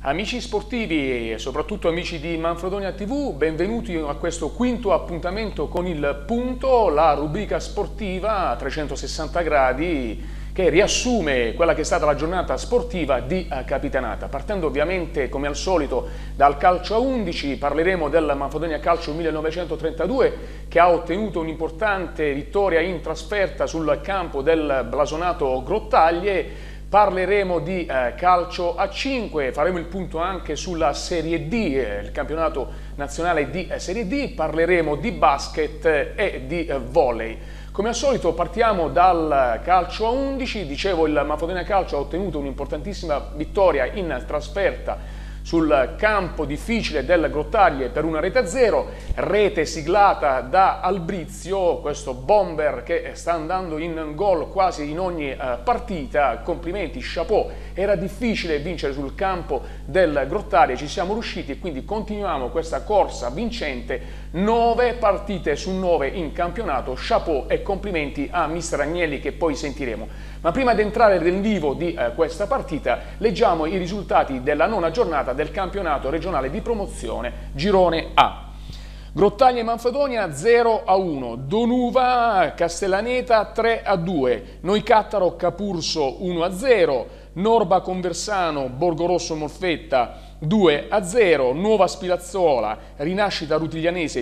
Amici sportivi e soprattutto amici di Manfredonia TV, benvenuti a questo quinto appuntamento con il Punto, la rubrica sportiva a 360 gradi che riassume quella che è stata la giornata sportiva di Capitanata. Partendo ovviamente come al solito dal calcio a 11, parleremo del Manfredonia Calcio 1932 che ha ottenuto un'importante vittoria in trasferta sul campo del blasonato Grottaglie. Parleremo di calcio a 5, faremo il punto anche sulla Serie D, il campionato nazionale di Serie D, parleremo di basket e di volley. Come al solito partiamo dal calcio a 11, dicevo il Manfredonia Calcio ha ottenuto un'importantissima vittoria in trasferta sul campo difficile del Grottaglie per 1-0, rete siglata da Albrizio, questo bomber che sta andando in gol quasi in ogni partita. Complimenti, chapeau, era difficile vincere sul campo del Grottaglie, ci siamo riusciti e quindi continuiamo questa corsa vincente, 9 partite su 9 in campionato, chapeau e complimenti a mister Agnelli che poi sentiremo. Ma prima di entrare nel vivo di questa partita, leggiamo i risultati della nona giornata del campionato regionale di promozione Girone A. Grottaglie Manfredonia 0-1, Donuva Castellaneta 3-2, Noicattaro Capurso 1-0, Norba Conversano Borgorosso Molfetta 2-0, Nuova Spilazzola Rinascita Rutiglianese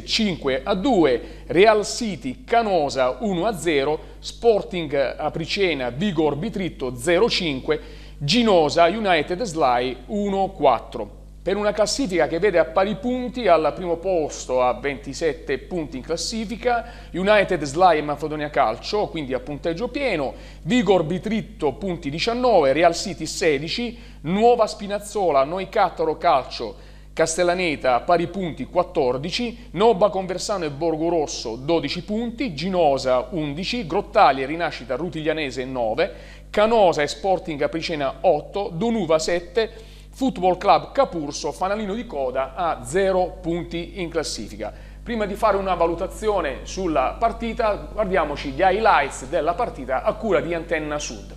5-2, Real City Canosa 1-0, Sporting Apricena Vigor Bitritto 0-5, Ginosa United Sly 1-4. Per una classifica che vede a pari punti al primo posto a 27 punti in classifica, United Sly e Manfredonia Calcio, quindi a punteggio pieno, Vigor Bitritto punti 19, Real City 16, Nuova Spinazzola, Noicattaro Calcio, Castellaneta a pari punti 14, Nobba Conversano e Borgorosso 12 punti, Ginosa 11, Grottaglie Rinascita Rutiglianese 9, Canosa e Sporting Apricena 8, Donuva 7, Football Club Capurso, fanalino di coda, a 0 punti in classifica. Prima di fare una valutazione sulla partita, guardiamoci gli highlights della partita a cura di Antenna Sud.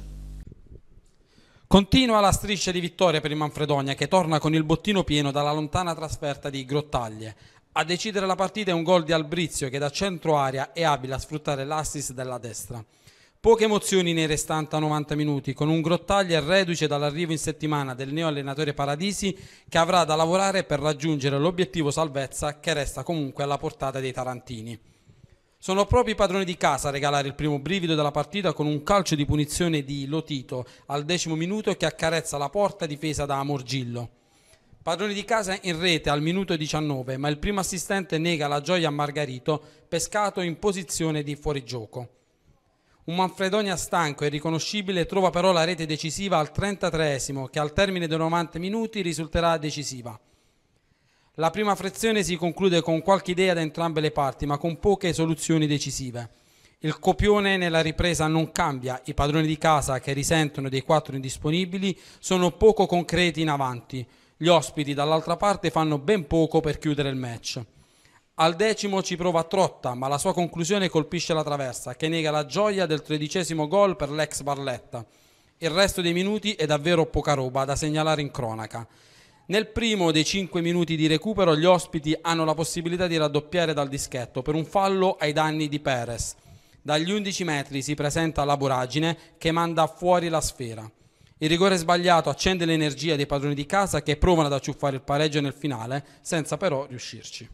Continua la striscia di vittoria per il Manfredonia che torna con il bottino pieno dalla lontana trasferta di Grottaglie. A decidere la partita è un gol di Albrizio che da centro area è abile a sfruttare l'assist della destra. Poche emozioni nei restanti 90 minuti, con un Grottaglie reduce dall'arrivo in settimana del neo allenatore Paradisi che avrà da lavorare per raggiungere l'obiettivo salvezza che resta comunque alla portata dei tarantini. Sono proprio i padroni di casa a regalare il primo brivido della partita con un calcio di punizione di Lotito al 10° minuto che accarezza la porta difesa da Morgillo. Padroni di casa in rete al minuto 19, ma il primo assistente nega la gioia a Margarito, pescato in posizione di fuorigioco. Un Manfredonia stanco e riconoscibile trova però la rete decisiva al 33esimo, che al termine dei 90 minuti risulterà decisiva. La prima frazione si conclude con qualche idea da entrambe le parti, ma con poche soluzioni decisive. Il copione nella ripresa non cambia, i padroni di casa che risentono dei 4 indisponibili sono poco concreti in avanti. Gli ospiti dall'altra parte fanno ben poco per chiudere il match. Al 10° ci prova Trotta, ma la sua conclusione colpisce la traversa, che nega la gioia del 13° gol per l'ex Barletta. Il resto dei minuti è davvero poca roba da segnalare in cronaca. Nel primo dei 5 minuti di recupero gli ospiti hanno la possibilità di raddoppiare dal dischetto per un fallo ai danni di Perez. Dagli 11 metri si presenta la voragine che manda fuori la sfera. Il rigore sbagliato accende l'energia dei padroni di casa che provano ad acciuffare il pareggio nel finale, senza però riuscirci.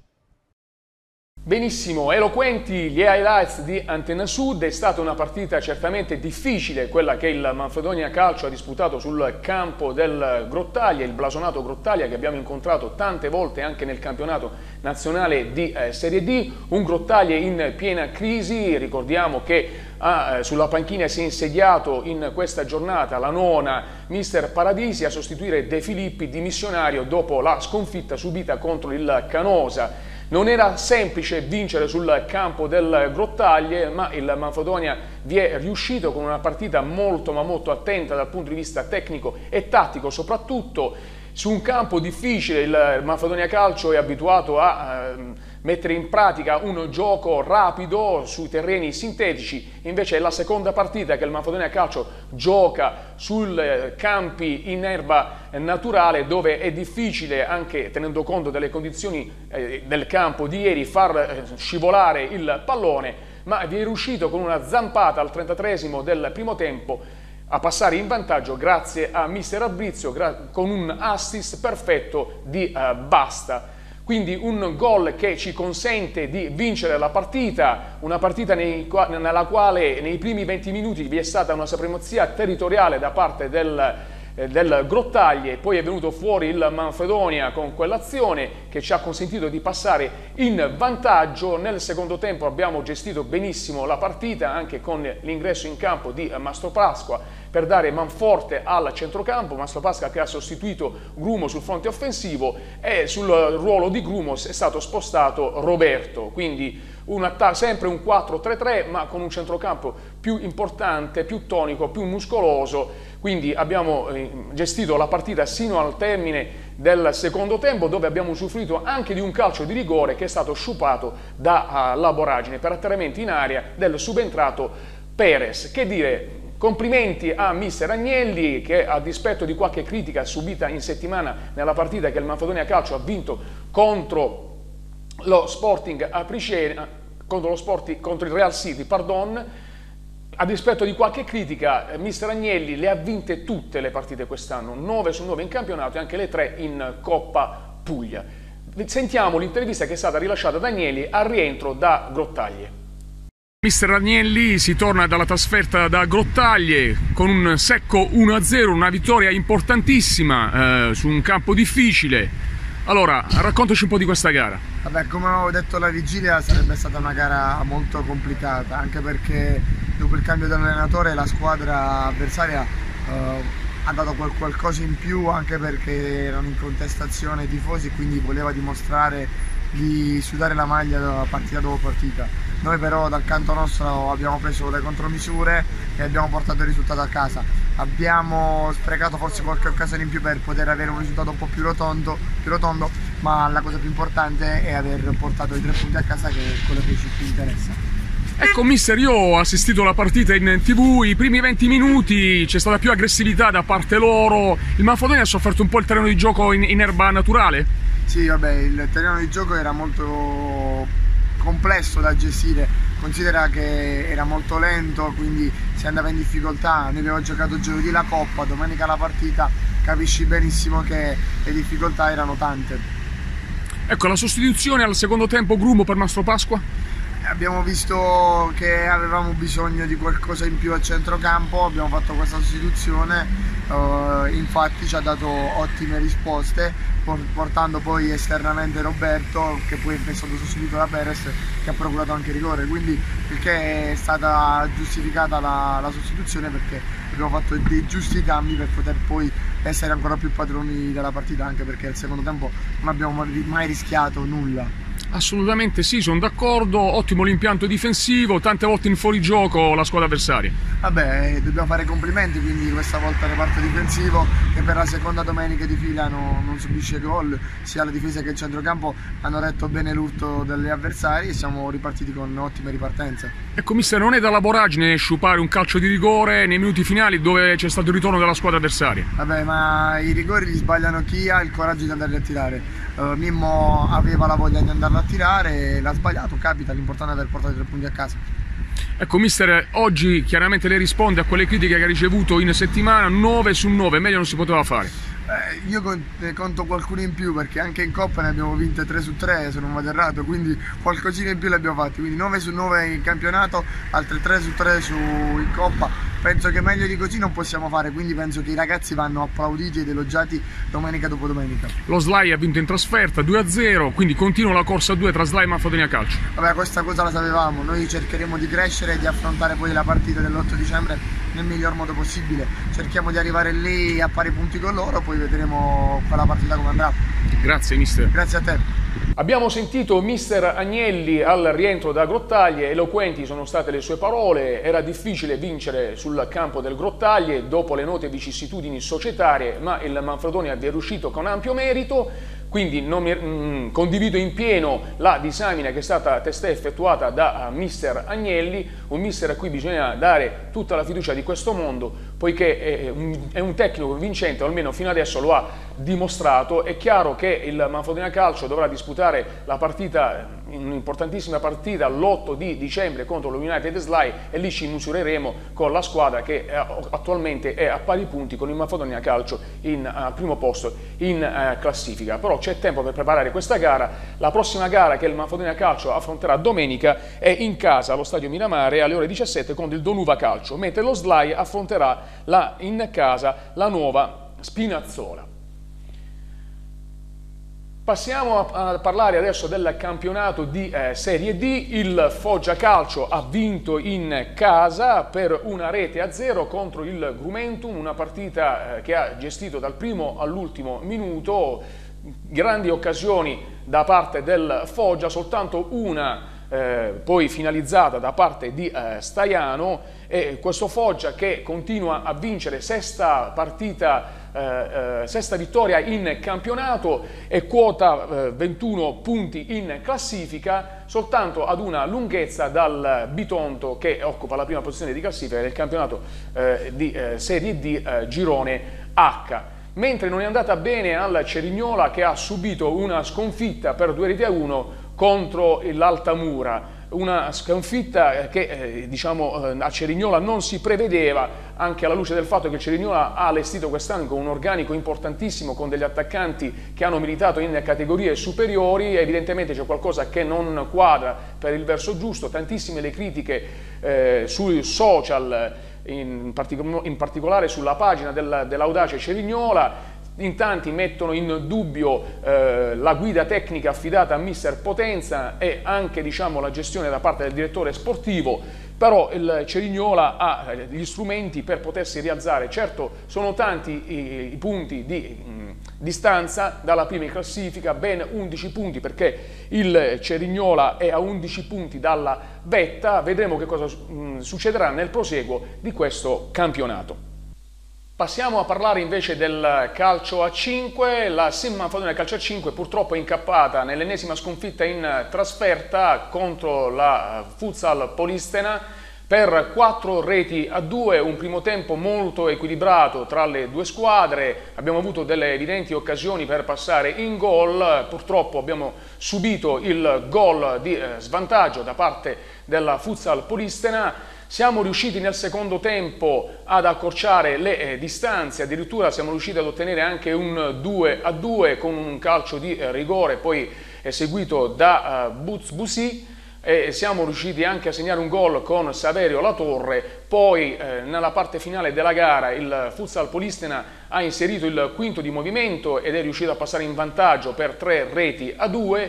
Benissimo, eloquenti gli highlights di Antenna Sud, è stata una partita certamente difficile quella che il Manfredonia Calcio ha disputato sul campo del Grottaglie, il blasonato Grottaglie che abbiamo incontrato tante volte anche nel campionato nazionale di Serie D, un Grottaglie in piena crisi, ricordiamo che sulla panchina si è insediato in questa giornata la nona mister Paradisi a sostituire De Filippi dimissionario dopo la sconfitta subita contro il Canosa. Non era semplice vincere sul campo del Grottaglie, ma il Manfredonia vi è riuscito con una partita molto ma molto attenta dal punto di vista tecnico e tattico, soprattutto su un campo difficile. Il Manfredonia Calcio è abituato a mettere in pratica un gioco rapido sui terreni sintetici. Invece è la seconda partita che il Manfredonia Calcio gioca sui campi in erba naturale, dove è difficile, anche tenendo conto delle condizioni del campo di ieri, far scivolare il pallone, ma vi è riuscito con una zampata al 33esimo del primo tempo a passare in vantaggio grazie a mister Albrizio con un assist perfetto di Basta. Quindi un gol che ci consente di vincere la partita, una partita nella quale nei primi 20 minuti vi è stata una supremazia territoriale da parte del Grottaglie, poi è venuto fuori il Manfredonia con quell'azione che ci ha consentito di passare in vantaggio. Nel secondo tempo abbiamo gestito benissimo la partita, anche con l'ingresso in campo di Mastropasqua per dare manforte al centrocampo. Mastropasqua che ha sostituito Grumo sul fronte offensivo, e sul ruolo di Grumo è stato spostato Roberto, quindi sempre un 4-3-3, ma con un centrocampo più importante, più tonico, più muscoloso. Quindi abbiamo gestito la partita sino al termine del secondo tempo, dove abbiamo usufruito anche di un calcio di rigore che è stato sciupato da Laboragine per atterramento in area del subentrato Perez. Che dire, complimenti a mister Agnelli, che a dispetto di qualche critica subita in settimana nella partita che il Manfredonia Calcio ha vinto contro lo Sporting Apriscena, contro il Real City, pardon, a dispetto di qualche critica, mister Agnelli le ha vinte tutte le partite quest'anno, 9 su 9 in campionato e anche le 3 in Coppa Puglia. Sentiamo l'intervista che è stata rilasciata da Agnelli al rientro da Grottaglie. Mister Agnelli, si torna dalla trasferta da Grottaglie con un secco 1-0, una vittoria importantissima su un campo difficile. Allora, raccontaci un po' di questa gara. Vabbè, come avevo detto alla vigilia, sarebbe stata una gara molto complicata, anche perché dopo il cambio dell'allenatore la squadra avversaria ha dato qualcosa in più, anche perché erano in contestazione i tifosi, quindi voleva dimostrare di sudare la maglia partita dopo partita. Noi però dal canto nostro abbiamo preso le contromisure e abbiamo portato il risultato a casa. Abbiamo sprecato forse qualche occasione in più per poter avere un risultato un po' più rotondo, ma la cosa più importante è aver portato i 3 punti a casa, che è quello che ci più interessa. Ecco mister, io ho assistito alla partita in TV, i primi 20 minuti c'è stata più aggressività da parte loro, il Manfredonia ha sofferto un po' il terreno di gioco in erba naturale? Sì, vabbè, il terreno di gioco era molto complesso da gestire, considera che era molto lento, quindi si andava in difficoltà. Noi abbiamo giocato giovedì la Coppa, domenica la partita, capisci benissimo che le difficoltà erano tante. Ecco, la sostituzione al secondo tempo Grumo per Mastropasqua? Abbiamo visto che avevamo bisogno di qualcosa in più al centrocampo, abbiamo fatto questa sostituzione, infatti ci ha dato ottime risposte, portando poi esternamente Roberto, che poi è stato sostituito da Perez, che ha procurato anche rigore, quindi perché è stata giustificata la sostituzione, perché abbiamo fatto dei giusti cambi per poter poi essere ancora più padroni della partita, anche perché al secondo tempo non abbiamo mai rischiato nulla. Assolutamente sì, sono d'accordo, ottimo l'impianto difensivo, tante volte in fuorigioco la squadra avversaria. Vabbè, dobbiamo fare complimenti, quindi questa volta il reparto difensivo, che per la seconda domenica di fila non subisce gol, sia la difesa che il centrocampo hanno retto bene l'urto degli avversari e siamo ripartiti con ottime ripartenze. Ecco mister, non è da Laboragine sciupare un calcio di rigore nei minuti finali dove c'è stato il ritorno della squadra avversaria? Vabbè, ma i rigori li sbagliano chi ha il coraggio di andarli a tirare. Mimmo aveva la voglia di andarlo a tirare, l'ha sbagliato, capita, l'importante è aver portato i 3 punti a casa. Ecco mister, oggi chiaramente lei risponde a quelle critiche che ha ricevuto in settimana, 9 su 9, meglio non si poteva fare. Io conto qualcuno in più, perché anche in Coppa ne abbiamo vinte 3 su 3 se non vado errato, quindi qualcosina in più le abbiamo fatte, quindi 9 su 9 in campionato, altre 3 su 3 in Coppa. Penso che meglio di così non possiamo fare, quindi penso che i ragazzi vanno applauditi ed elogiati domenica dopo domenica. Lo SLAI ha vinto in trasferta 2-0, quindi continua la corsa a 2 tra SLAI e Manfredonia Calcio. Vabbè, questa cosa la sapevamo, noi cercheremo di crescere e di affrontare poi la partita dell'8 dicembre nel miglior modo possibile. Cerchiamo di arrivare lì a pari punti con loro, poi vedremo quella partita come andrà. Grazie mister. Grazie a te. Abbiamo sentito mister Agnelli al rientro da Grottaglie, eloquenti sono state le sue parole, era difficile vincere sul campo del Grottaglie dopo le note vicissitudini societarie, ma il Manfredonia vi è riuscito con ampio merito. quindi condivido in pieno la disamina che è stata testé effettuata da mister Agnelli, un mister a cui bisogna dare tutta la fiducia di questo mondo, poiché è un tecnico vincente, o almeno fino adesso lo ha dimostrato. È chiaro che il Manfredonia Calcio dovrà disputare la partita, un'importantissima partita, l'8 di dicembre contro lo United SLAI, e lì ci misureremo con la squadra che attualmente è a pari punti con il Manfredonia Calcio al primo posto in classifica. Però c'è tempo per preparare questa gara. La prossima gara che il Manfredonia Calcio affronterà domenica è in casa allo Stadio Miramare alle ore 17 contro il Donuva Calcio, mentre lo SLAI affronterà in casa la Nuova Spinazzola. Passiamo a parlare adesso del campionato di Serie D. Il Foggia Calcio ha vinto in casa per 1-0 contro il Grumentum, una partita che ha gestito dal primo all'ultimo minuto, grandi occasioni da parte del Foggia, soltanto una poi finalizzata da parte di Staiano, e questo Foggia che continua a vincere, sesta vittoria in campionato e quota 21 punti in classifica, soltanto ad una lunghezza dal Bitonto che occupa la prima posizione di classifica del campionato di Serie D girone H. Mentre non è andata bene al Cerignola, che ha subito una sconfitta per 2-1 contro l'Altamura, una sconfitta che a Cerignola non si prevedeva, anche alla luce del fatto che il Cerignola ha allestito quest'anno con un organico importantissimo, con degli attaccanti che hanno militato in categorie superiori. Evidentemente c'è qualcosa che non quadra per il verso giusto, tantissime le critiche sui social, in particolare sulla pagina dell'Audace Cerignola. In tanti mettono in dubbio la guida tecnica affidata a mister Potenza e anche la gestione da parte del direttore sportivo, però il Cerignola ha gli strumenti per potersi rialzare. Certo, sono tanti i punti di distanza dalla prima in classifica, ben 11 punti, perché il Cerignola è a 11 punti dalla vetta. Vedremo che cosa succederà nel proseguo di questo campionato. Passiamo a parlare invece del calcio a 5. La Sim Manfredonia Calcio a 5 purtroppo è incappata nell'ennesima sconfitta in trasferta contro la Futsal Polistena per 4-2, un primo tempo molto equilibrato tra le due squadre. Abbiamo avuto delle evidenti occasioni per passare in gol, purtroppo abbiamo subito il gol di svantaggio da parte della Futsal Polistena. Siamo riusciti nel secondo tempo ad accorciare le distanze, addirittura siamo riusciti ad ottenere anche un 2-2 con un calcio di rigore poi eseguito da Bussi, e siamo riusciti anche a segnare un gol con Saverio Latorre. Poi nella parte finale della gara il Futsal Polistena ha inserito il quinto di movimento ed è riuscito a passare in vantaggio per 3-2.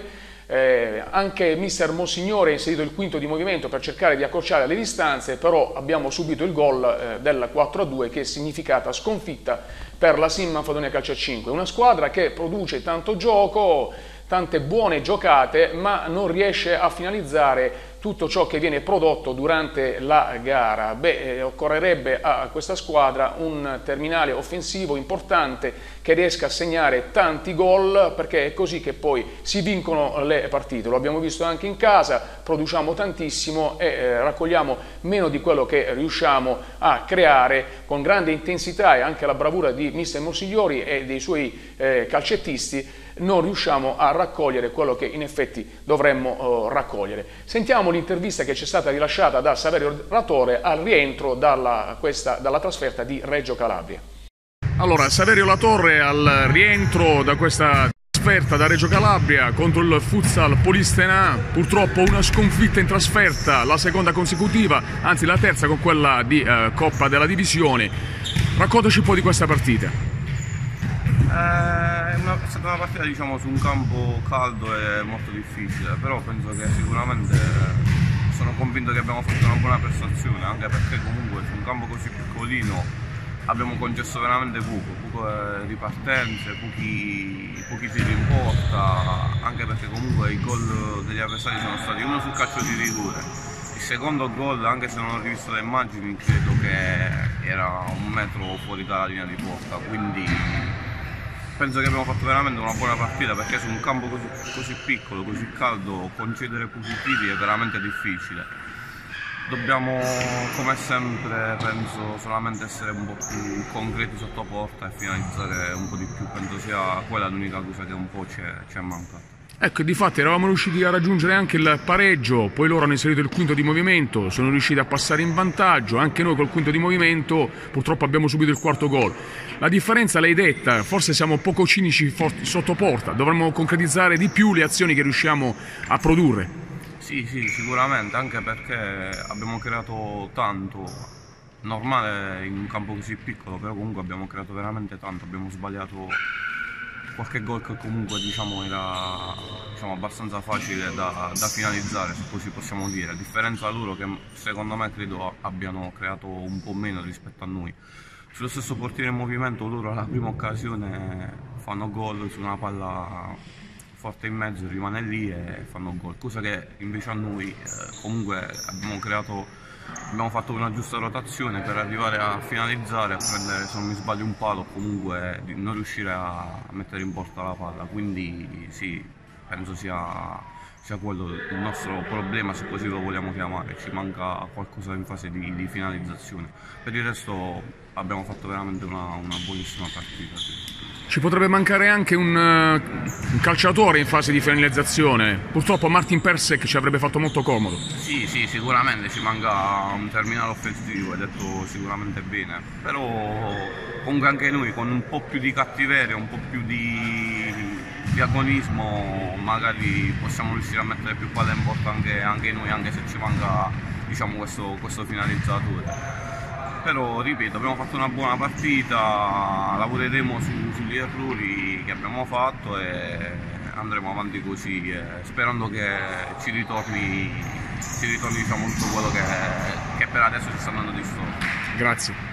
Anche mister Monsignore ha inserito il quinto di movimento per cercare di accorciare le distanze, però abbiamo subito il gol del 4-2, che è significata sconfitta per la Sim Manfredonia Calcio a 5, una squadra che produce tanto gioco, tante buone giocate, ma non riesce a finalizzare tutto ciò che viene prodotto durante la gara. Occorrerebbe a questa squadra un terminale offensivo importante che riesca a segnare tanti gol, perché è così che poi si vincono le partite. Lo abbiamo visto anche in casa, produciamo tantissimo e raccogliamo meno di quello che riusciamo a creare. Con grande intensità e anche la bravura di mister Monsigliori e dei suoi calcettisti non riusciamo a raccogliere quello che in effetti dovremmo raccogliere. Sentiamo l'intervista che ci è stata rilasciata da Saverio Latorre al rientro dalla trasferta di Reggio Calabria. Allora, Saverio Latorre al rientro da questa trasferta da Reggio Calabria contro il Futsal Polistena, purtroppo una sconfitta in trasferta, la seconda consecutiva, anzi la terza con quella di Coppa della Divisione. Raccontaci un po' di questa partita. È stata una partita su un campo caldo e molto difficile, però penso che sicuramente sono convinto che abbiamo fatto una buona prestazione, anche perché comunque su un campo così piccolino abbiamo concesso veramente poche ripartenze, pochi tiri in porta, anche perché comunque i gol degli avversari sono stati uno sul calcio di rigore, il secondo gol, anche se non ho rivisto le immagini, credo che era 1 metro fuori dalla linea di porta, quindi penso che abbiamo fatto veramente una buona partita, perché su un campo così piccolo, così caldo, concedere positivi è veramente difficile. Dobbiamo, come sempre, penso solamente essere un po' più concreti sotto porta e finalizzare un po' di più. Penso sia quella l'unica cosa che un po' ci è mancata. Ecco, difatti eravamo riusciti a raggiungere anche il pareggio, poi loro hanno inserito il quinto di movimento, sono riusciti a passare in vantaggio, anche noi col quinto di movimento purtroppo abbiamo subito il quarto gol. La differenza l'hai detta, forse siamo poco cinici sotto porta, dovremmo concretizzare di più le azioni che riusciamo a produrre. Sì, sicuramente, anche perché abbiamo creato tanto, normale in un campo così piccolo, però comunque abbiamo creato veramente tanto, abbiamo sbagliato qualche gol che comunque era abbastanza facile da finalizzare, se così possiamo dire, a differenza loro che secondo me credo abbiano creato un po' meno rispetto a noi. Sullo stesso portiere in movimento loro alla prima occasione fanno gol su una palla forte in mezzo, rimane lì e fanno gol, cosa che invece a noi comunque abbiamo fatto una giusta rotazione per arrivare a finalizzare, a prendere, se non mi sbaglio, un palo, comunque di non riuscire a mettere in porta la palla. Quindi sì, penso sia quello il nostro problema, se così lo vogliamo chiamare. Ci manca qualcosa in fase di finalizzazione. Per il resto abbiamo fatto veramente una buonissima partita. Sì. Ci potrebbe mancare anche un calciatore in fase di finalizzazione. Purtroppo Martin Persek ci avrebbe fatto molto comodo. Sì, sicuramente ci manca un terminale offensivo, hai detto sicuramente bene. Però comunque anche noi con un po' più di cattiveria, un po' più di agonismo, magari possiamo riuscire a mettere più palle in porta anche noi, anche se ci manca, diciamo, questo finalizzatore. Però ripeto, abbiamo fatto una buona partita, lavoreremo sugli errori che abbiamo fatto e andremo avanti così, sperando che ci ritorni diciamo, tutto quello che per adesso ci sta andando di storto. Grazie.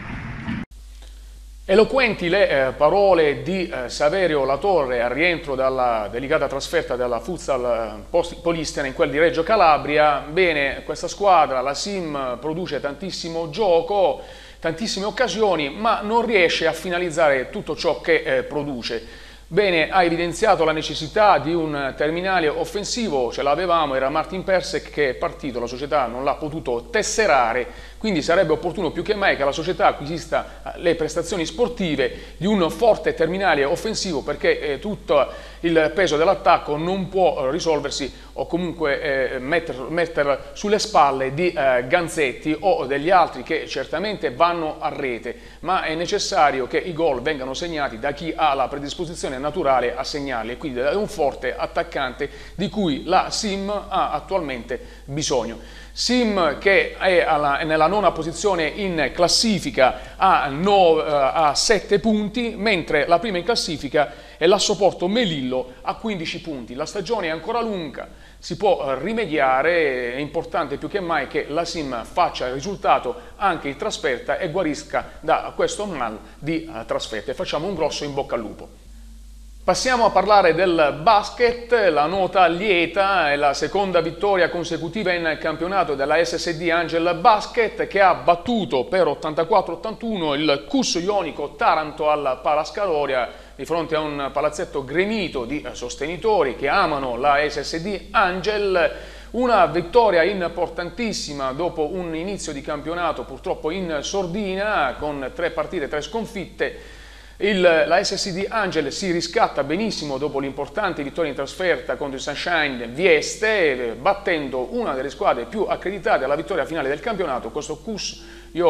Eloquenti le parole di Saverio Latorre al rientro dalla delicata trasferta della Futsal Polistena in quel di Reggio Calabria. Bene, questa squadra, la SIM, produce tantissimo gioco, tantissime occasioni, ma non riesce a finalizzare tutto ciò che produce. Bene, ha evidenziato la necessità di un terminale offensivo, ce l'avevamo, era Martin Persek che è partito, la società non l'ha potuto tesserare, quindi sarebbe opportuno più che mai che la società acquisista le prestazioni sportive di un forte terminale offensivo, perché tutto il peso dell'attacco non può risolversi o comunque mettere sulle spalle di Ganzetti o degli altri che certamente vanno a rete, ma è necessario che i gol vengano segnati da chi ha la predisposizione naturale a segnarli, e quindi da un forte attaccante di cui la SIM ha attualmente bisogno. SIM che è nella nona posizione in classifica a 7 punti, mentre la prima in classifica è l'Assoporto Melillo a 15 punti. La stagione è ancora lunga, si può rimediare, è importante più che mai che la SIM faccia il risultato anche in trasferta e guarisca da questo mal di trasferta. E facciamo un grosso in bocca al lupo. Passiamo a parlare del basket. La nota lieta è la seconda vittoria consecutiva in campionato della SSD Angel Basket, che ha battuto per 84-81 il CUS Ionico Taranto alla Palascaloria, di fronte a un palazzetto gremito di sostenitori che amano la SSD Angel. Una vittoria importantissima dopo un inizio di campionato purtroppo in sordina, con 3 partite, 3 sconfitte. La SSD Angel si riscatta benissimo dopo l'importante vittoria in trasferta contro il Sunshine Vieste, battendo una delle squadre più accreditate alla vittoria finale del campionato, questo CUS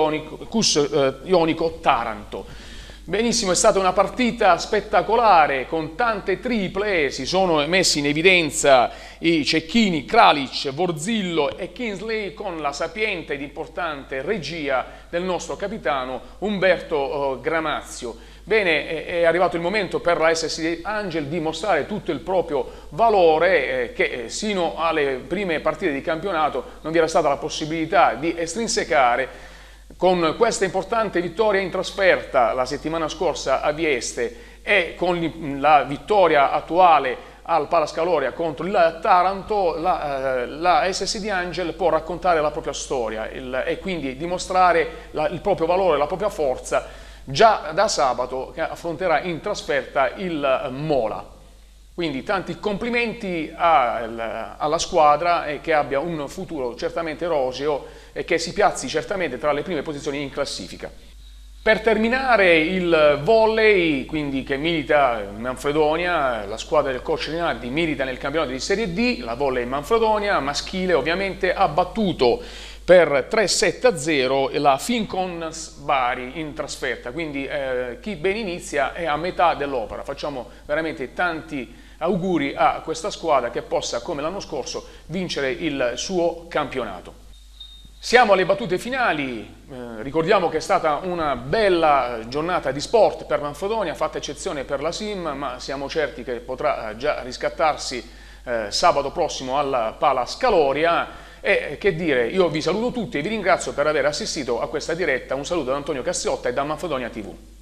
Ionico Taranto. Benissimo, è stata una partita spettacolare con tante triple, si sono messi in evidenza i cecchini Kralic, Vorzillo e Kingsley con la sapiente ed importante regia del nostro capitano Umberto Gramazio. Bene, è arrivato il momento per la SSD Angel di mostrare tutto il proprio valore che sino alle prime partite di campionato non vi era stata la possibilità di estrinsecare. Con questa importante vittoria in trasferta la settimana scorsa a Vieste e con la vittoria attuale al Palascaloria contro il Taranto, la SSD Angel può raccontare la propria storia e quindi dimostrare il proprio valore, la propria forza già da sabato, che affronterà in trasferta il Mola. Quindi tanti complimenti alla squadra e che abbia un futuro certamente roseo e che si piazzi certamente tra le prime posizioni in classifica. Per terminare il volley, quindi che milita in Manfredonia, la squadra del coach Rinaldi milita nel campionato di Serie D, la volley Manfredonia, maschile ovviamente, ha battuto per 3-7-0 la Fincons Bari in trasferta, quindi chi ben inizia è a metà dell'opera. Facciamo veramente tanti auguri a questa squadra che possa, come l'anno scorso, vincere il suo campionato. Siamo alle battute finali, ricordiamo che è stata una bella giornata di sport per Manfredonia, fatta eccezione per la Sim, ma siamo certi che potrà già riscattarsi sabato prossimo alla Pala Scaloria. E che dire, io vi saluto tutti e vi ringrazio per aver assistito a questa diretta. Un saluto da Antonio Cassiotta e da Manfredonia TV.